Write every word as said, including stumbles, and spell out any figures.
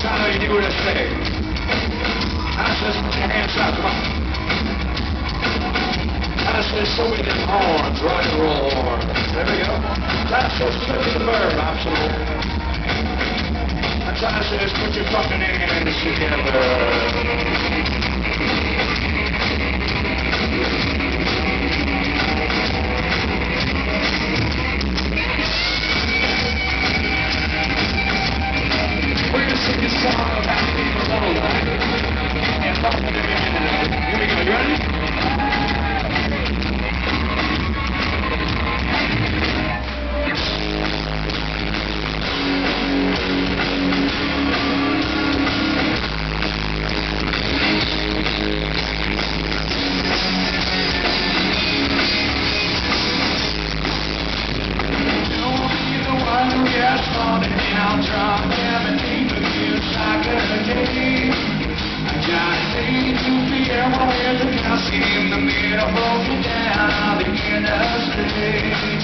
I know you do this thing. I says, put your hands up, come on. I says, so we get horns, rock and roll horns. There we go. I says, flip the verb, absolutely. That's how I says, put your fucking hands together. I'll try everything against like a game. I got things to be everywhere, and I see in the middle, broken down, the end of the day.